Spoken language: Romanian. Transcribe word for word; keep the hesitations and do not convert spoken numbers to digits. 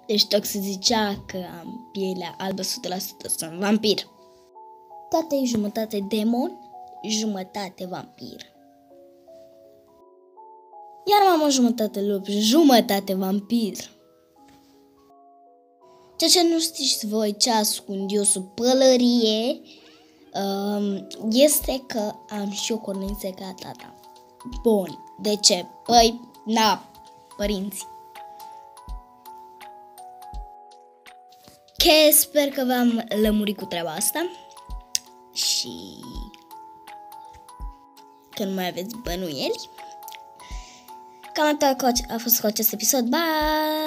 Deci Tox zicea că am pielea albă o sută la sută, sunt vampir. Tata e jumătate demon, jumătate vampir. Iar mama jumătate lup, jumătate vampir. Ceea ce nu știți voi ce ascund eu sub pălărie um, este că am și o corniță ca tata. Bun, de ce? Păi, na, părinții. Că sper că v-am lămurit cu treaba asta și că nu mai aveți bănuieli. Cam atât a fost cu acest episod. Bye!